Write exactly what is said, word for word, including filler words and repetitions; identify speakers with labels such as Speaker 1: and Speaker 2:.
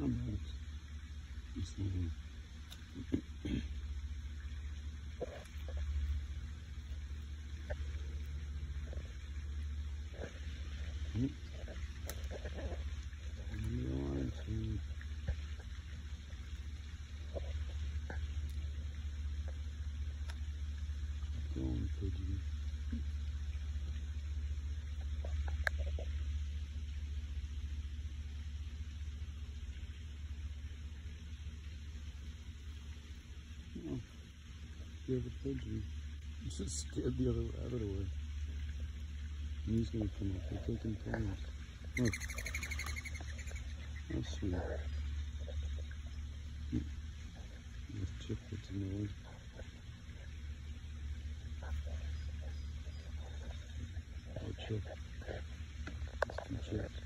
Speaker 1: I'm out. It's not here. Hmm. Going pigeon. Oh, scared the pigeon. He's just scared the other rabbit away. And he's gonna come up. They're taking turns. Look. How sweet. This chip gets in the way. Oh, chip. Let's do chips.